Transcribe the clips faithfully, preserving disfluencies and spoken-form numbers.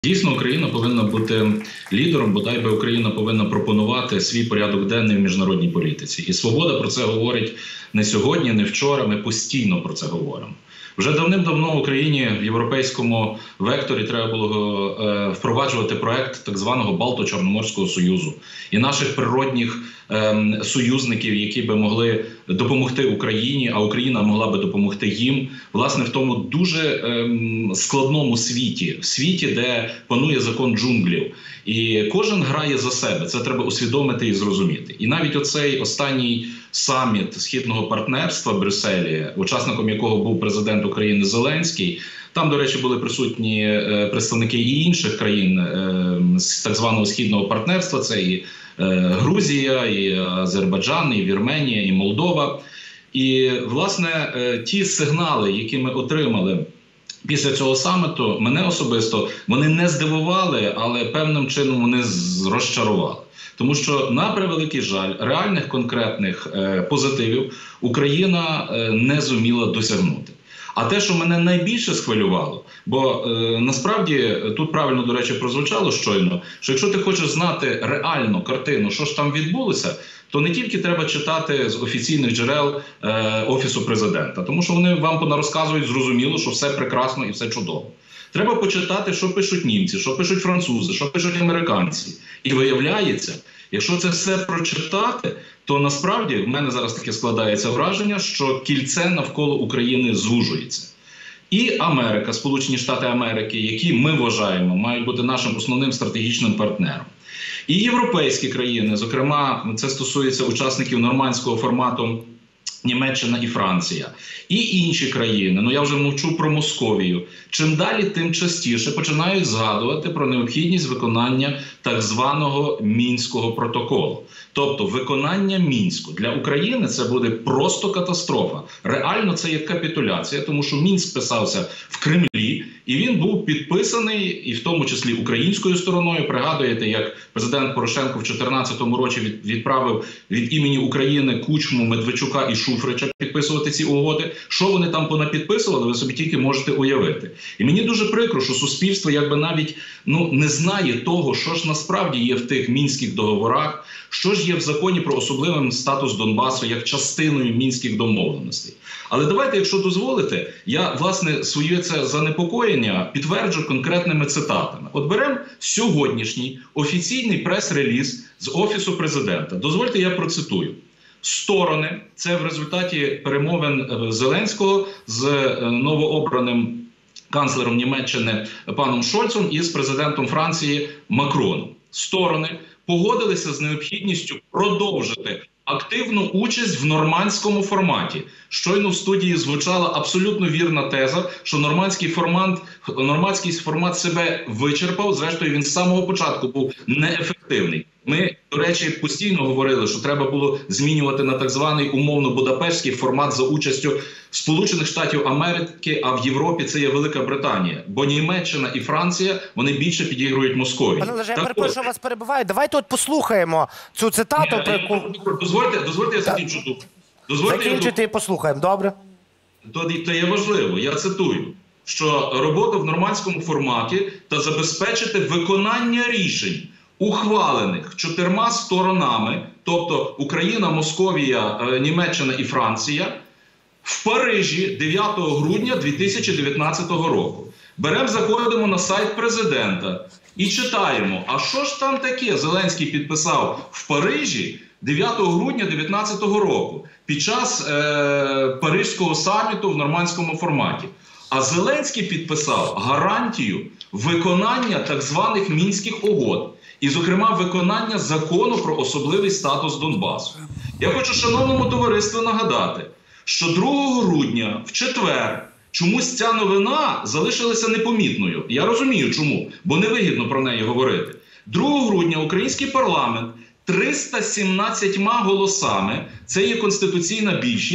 Дійсно, Україна повинна бути лідером, бодай би Україна повинна пропонувати свій порядок денний в міжнародній політиці. І «Свобода» про це говорить не сьогодні, не вчора, ми постійно про це говоримо. Вже давним-давно Україні в європейському векторі треба було е, впроваджувати проект так званого Балто-Чорноморського союзу і наших природних е, союзників, які би могли допомогти Україні, а Україна могла би допомогти їм, власне, в тому дуже е, складному світі, в світі, де панує закон джунглів. І кожен грає за себе, це треба усвідомити і зрозуміти. І навіть оцей останній саміт Східного партнерства в Брюсселі, учасником якого був президент України Зеленський, там, до речі, були присутні е, представники і інших країн е, з так званого Східного партнерства, це і е, Грузія, і Азербайджан, і Вірменія, і Молдова. І, власне, е, ті сигнали, які ми отримали після цього саміту, мене особисто, вони не здивували, але певним чином вони розчарували. Тому що, на превеликий жаль, реальних конкретних е, позитивів Україна е, не зуміла досягнути. А те, що мене найбільше схвилювало, бо е, насправді тут правильно, до речі, прозвучало щойно, що якщо ти хочеш знати реальну картину, що ж там відбулося, то не тільки треба читати з офіційних джерел е, Офісу Президента, тому що вони вам понарозказують зрозуміло, що все прекрасно і все чудово. Треба почитати, що пишуть німці, що пишуть французи, що пишуть американці. І виявляється, якщо це все прочитати, то насправді в мене зараз таке складається враження, що кільце навколо України звужується. І Америка, Сполучені Штати Америки, які ми вважаємо, мають бути нашим основним стратегічним партнером. І європейські країни, зокрема, це стосується учасників нормандського формату Німеччина і Франція, і інші країни, ну я вже мовчу про Московію, чим далі, тим частіше починають згадувати про необхідність виконання так званого Мінського протоколу. Тобто виконання Мінську. Для України це буде просто катастрофа. Реально це є капітуляція, тому що Мінськ писався в Кремлі, і він був підписаний, і в тому числі українською стороною. Пригадуєте, як президент Порошенко в дві тисячі чотирнадцятому році відправив від імені України Кучму, Медведчука і Шуфрича підписувати ці угоди. Що вони там понапідписували, ви собі тільки можете уявити. І мені дуже прикро, що суспільство якби навіть ну, не знає того, що ж насправді є в тих Мінських договорах, що ж є в законі про особливий статус Донбасу як частиною Мінських домовленостей. Але давайте, якщо дозволите, я, власне, своє це занепокоєння підтверджу конкретними цитатами. От беремо сьогоднішній офіційний прес-реліз з Офісу Президента. Дозвольте, я процитую. Сторони, це в результаті перемовин Зеленського з новообраним канцлером Німеччини паном Шольцем і з президентом Франції Макроном. Сторони погодилися з необхідністю продовжити активну участь в нормандському форматі. Щойно в студії звучала абсолютно вірна теза, що нормандський формат, нормандський формат себе вичерпав, зрештою він з самого початку був неефективний. Ми, до речі, постійно говорили, що треба було змінювати на так званий умовно-будапештський формат за участю Сполучених Штатів Америки, а в Європі це є Велика Британія. Бо Німеччина і Франція, вони більше підігрують Московії. Пане Олеже, я перепрошую, вас перебиваю. Давайте от послухаємо цю цитату. Ні, про яку... Дозвольте, дозвольте я закінчу тут. Закінчити і послухаємо, добре? То, то є важливо, я цитую, що робота в нормандському форматі та забезпечити виконання рішень, ухвалених чотирма сторонами, тобто Україна, Московія, Німеччина і Франція, в Парижі дев'ятого грудня дві тисячі дев'ятнадцятого року. Беремо, заходимо на сайт президента і читаємо, а що ж там таке Зеленський підписав в Парижі дев'ятого грудня дві тисячі дев'ятнадцятого року під час е, Паризького саміту в нормандському форматі. А Зеленський підписав гарантію виконання так званих Мінських угод. І, зокрема, виконання закону про особливий статус Донбасу. Я хочу шановному товариству нагадати, що другого грудня, в четвер, чомусь ця новина залишилася непомітною. Я розумію, чому, бо невигідно про неї говорити. другого грудня український парламент триста сімнадцятьма голосами, це є конституційна більшість,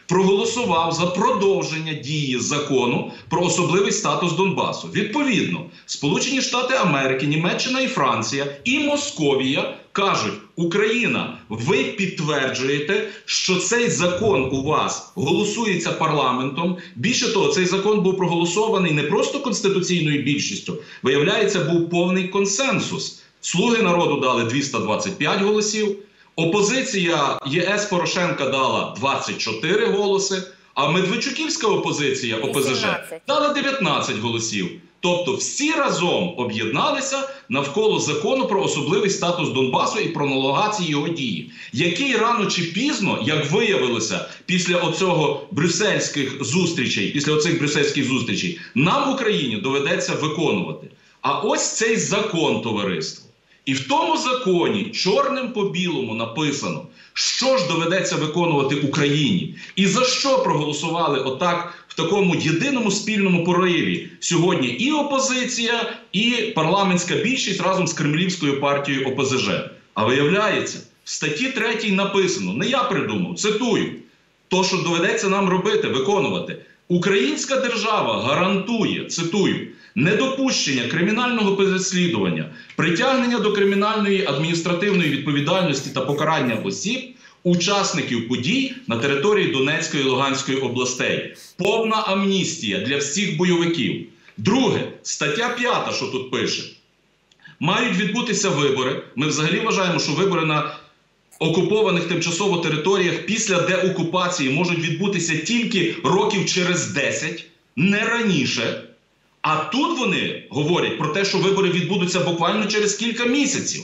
проголосував за продовження дії закону про особливий статус Донбасу. Відповідно, Сполучені Штати Америки, Німеччина і Франція, і Московія кажуть: Україна, ви підтверджуєте, що цей закон у вас голосується парламентом. Більше того, цей закон був проголосований не просто конституційною більшістю, виявляється, був повний консенсус. Слуги народу дали двісті двадцять п'ять голосів, опозиція ЄС Порошенка дала двадцять чотири голоси, а медведчуківська опозиція О Пе Зе Же дала дев'ятнадцять голосів. Тобто всі разом об'єдналися навколо закону про особливий статус Донбасу і про пролонгації його дії, який рано чи пізно, як виявилося після оцього брюссельських зустрічей, після оцих брюссельських зустрічей, нам в Україні доведеться виконувати. А ось цей закон, товариство. І в тому законі чорним по білому написано, що ж доведеться виконувати Україні. І за що проголосували отак в такому єдиному спільному пориві сьогодні і опозиція, і парламентська більшість разом з кремлівською партією О Пе Зе Же. А виявляється, в статті третій написано, не я придумав, цитую, то, що доведеться нам робити, виконувати. Українська держава гарантує, цитую, недопущення кримінального переслідування, притягнення до кримінальної адміністративної відповідальності та покарання осіб, учасників подій на території Донецької і Луганської областей. Повна амністія для всіх бойовиків. Друге, стаття п'ята, що тут пише. Мають відбутися вибори. Ми взагалі вважаємо, що вибори на окупованих тимчасово територіях після деокупації можуть відбутися тільки років через десять, не раніше. А тут вони говорять про те, що вибори відбудуться буквально через кілька місяців.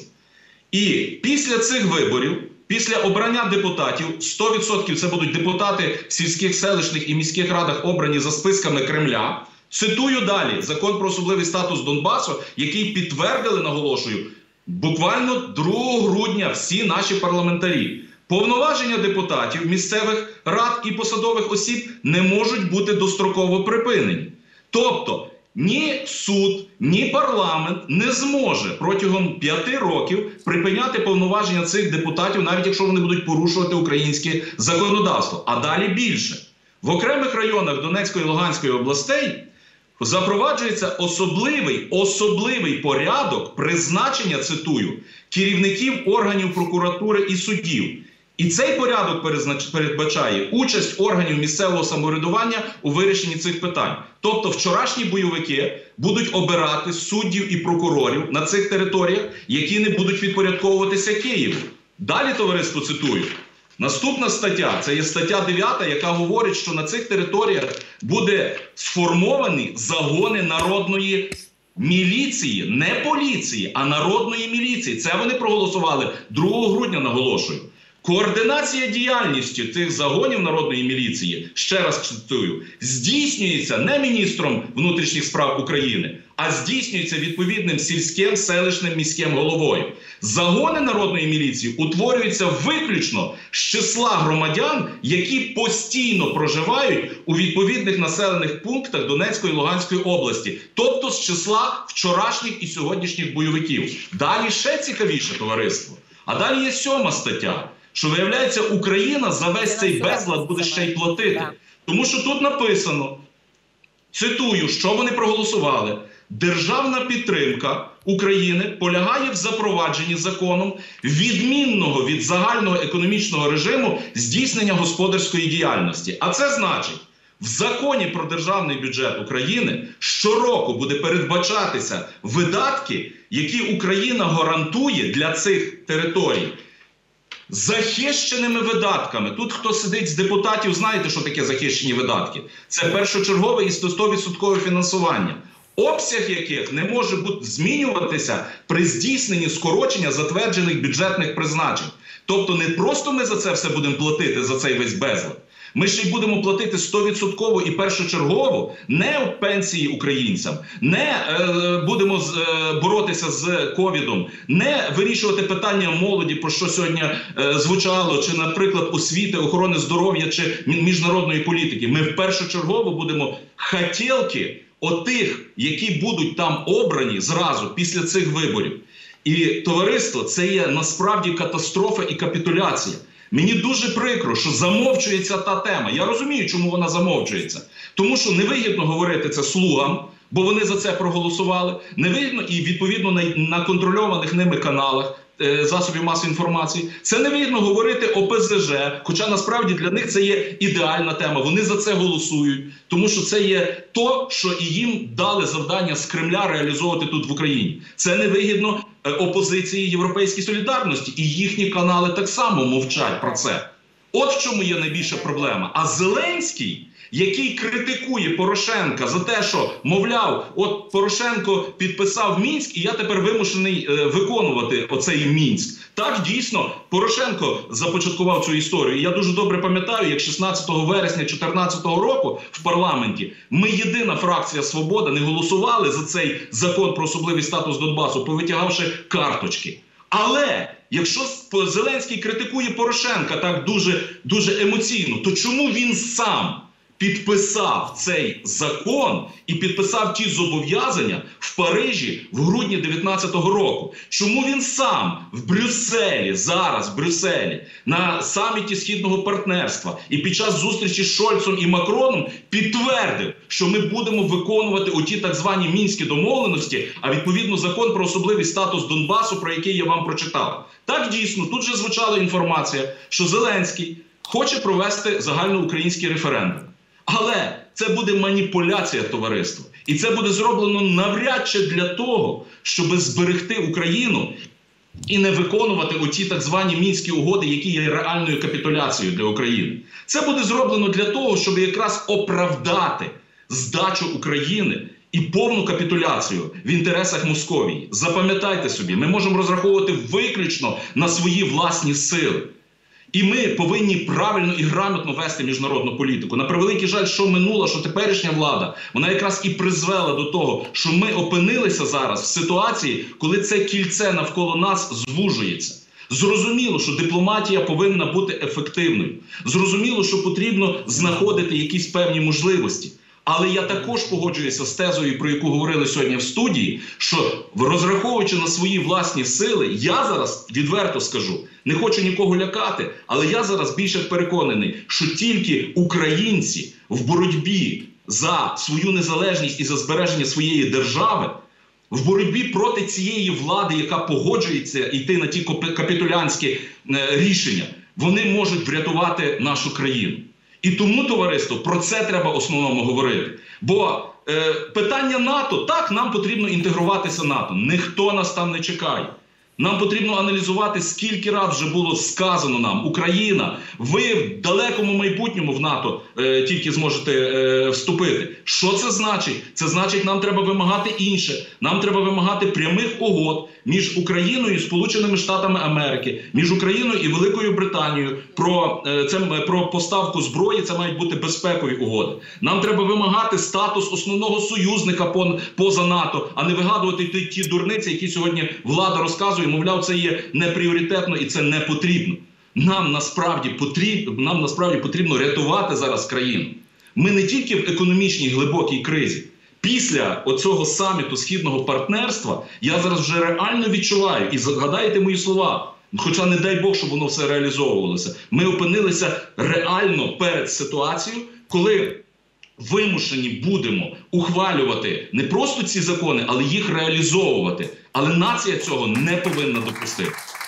І після цих виборів, після обрання депутатів, сто відсотків це будуть депутати в сільських, селищних і міських радах, обрані за списками Кремля. Цитую далі закон про особливий статус Донбасу, який підтвердили, наголошую, буквально другого грудня всі наші парламентарі. Повноваження депутатів, місцевих рад і посадових осіб не можуть бути достроково припинені. Тобто, ні суд, ні парламент не зможе протягом п'яти років припиняти повноваження цих депутатів, навіть якщо вони будуть порушувати українське законодавство. А далі більше. В окремих районах Донецької і Луганської областей запроваджується особливий, особливий порядок призначення, цитую, керівників органів прокуратури і суддів. І цей порядок передбачає участь органів місцевого самоврядування у вирішенні цих питань. Тобто вчорашні бойовики будуть обирати суддів і прокурорів на цих територіях, які не будуть підпорядковуватися Києву. Далі, товариство, цитую. Наступна стаття, це є стаття дев'ята, яка говорить, що на цих територіях буде сформовані загони народної міліції, не поліції, а народної міліції. Це вони проголосували другого грудня, наголошую. Координація діяльності цих загонів народної міліції, ще раз цитую, здійснюється не міністром внутрішніх справ України, а здійснюється відповідним сільським, селищним, міським головою. Загони народної міліції утворюються виключно з числа громадян, які постійно проживають у відповідних населених пунктах Донецької і Луганської області. Тобто з числа вчорашніх і сьогоднішніх бойовиків. Далі ще цікавіше, товариство. А далі є сьома стаття. Що, виявляється, Україна за весь цей безлад буде ще й платити. Тому що тут написано, цитую, що вони проголосували. Державна підтримка України полягає в запровадженні законом відмінного від загального економічного режиму здійснення господарської діяльності. А це значить, в законі про державний бюджет України щороку буде передбачатися видатки, які Україна гарантує для цих територій, захищеними видатками. Тут хто сидить з депутатів, знаєте, що таке захищені видатки? Це першочергове і сто відсотків фінансування, обсяг яких не може бути змінюватися при здійсненні скорочення затверджених бюджетних призначень. Тобто не просто ми за це все будемо платити, за цей весь безлад. Ми ще й будемо платити сто відсотків і першочергово не пенсії українцям, не е, будемо з, е, боротися з ковідом, не вирішувати питання молоді, про що сьогодні е, звучало, чи, наприклад, освіти, охорони здоров'я, чи міжнародної політики. Ми в першочергово будемо хотілки отих, які будуть там обрані зразу після цих виборів. І, товариство, це є насправді катастрофа і капітуляція. Мені дуже прикро, що замовчується та тема. Я розумію, чому вона замовчується. Тому що невигідно говорити це слугам, бо вони за це проголосували. Невигідно і, відповідно, на, на контрольованих ними каналах е, засобів масової інформації. Це невигідно говорити о Пе Зе Же, хоча насправді для них це є ідеальна тема. Вони за це голосують, тому що це є то, що і їм дали завдання з Кремля реалізовувати тут в Україні. Це невигідно е, опозиції Європейській солідарності, і їхні канали так само мовчать про це. От в чому є найбільша проблема. А Зеленський, який критикує Порошенка за те, що, мовляв, от Порошенко підписав Мінськ, і я тепер вимушений е, виконувати оцей Мінськ. Так, дійсно, Порошенко започаткував цю історію. І я дуже добре пам'ятаю, як шістнадцятого вересня дві тисячі чотирнадцятого року в парламенті ми, єдина фракція «Свобода», не голосували за цей закон про особливий статус Донбасу, повитягавши карточки. Але якщо Зеленський критикує Порошенка так дуже, дуже емоційно, то чому він сам підписав цей закон і підписав ті зобов'язання в Парижі в грудні дев'ятнадцятого року? Чому він сам в Брюсселі, зараз в Брюсселі, на саміті Східного партнерства і під час зустрічі з Шольцом і Макроном підтвердив, що ми будемо виконувати оті так звані мінські домовленості, а відповідно закон про особливий статус Донбасу, про який я вам прочитав? Так, дійсно, тут же звучала інформація, що Зеленський хоче провести загальноукраїнський референдум. Але це буде маніпуляція товариства. І це буде зроблено навряд чи для того, щоб зберегти Україну і не виконувати оці так звані Мінські угоди, які є реальною капітуляцією для України. Це буде зроблено для того, щоб якраз оправдати здачу України і повну капітуляцію в інтересах Московії. Запам'ятайте собі, ми можемо розраховувати виключно на свої власні сили. І ми повинні правильно і грамотно вести міжнародну політику. На превеликий жаль, що минула, що теперішня влада, вона якраз і призвела до того, що ми опинилися зараз в ситуації, коли це кільце навколо нас звужується. Зрозуміло, що дипломатія повинна бути ефективною. Зрозуміло, що потрібно знаходити якісь певні можливості. Але я також погоджуюся з тезою, про яку говорили сьогодні в студії, що розраховуючи на свої власні сили, я зараз відверто скажу, не хочу нікого лякати, але я зараз більше переконаний, що тільки українці в боротьбі за свою незалежність і за збереження своєї держави, в боротьбі проти цієї влади, яка погоджується йти на ті капітулянські рішення, вони можуть врятувати нашу країну. І тому, товариство, про це треба в основному говорити. Бо е, питання НАТО, так, нам потрібно інтегруватися в НАТО. Ніхто нас там не чекає. Нам потрібно аналізувати, скільки раз вже було сказано нам: Україна, ви в далекому майбутньому в НАТО е, тільки зможете е, вступити. Що це значить? Це значить, нам треба вимагати інше. Нам треба вимагати прямих угод між Україною і Сполученими Штатами Америки, між Україною і Великою Британією про, е, це, про поставку зброї. Це мають бути безпекові угоди. Нам треба вимагати статус основного союзника по, поза НАТО, а не вигадувати ті, ті дурниці, які сьогодні влада розказує. Мовляв, це є непріоритетно і це не потрібно. Нам насправді потрібно, нам насправді потрібно рятувати зараз країну. Ми не тільки в економічній глибокій кризі. Після оцього саміту Східного партнерства я зараз вже реально відчуваю, і згадайте мої слова, хоча не дай Бог, щоб воно все реалізовувалося, ми опинилися реально перед ситуацією, коли вимушені будемо ухвалювати не просто ці закони, але їх реалізовувати. Але нація цього не повинна допустити.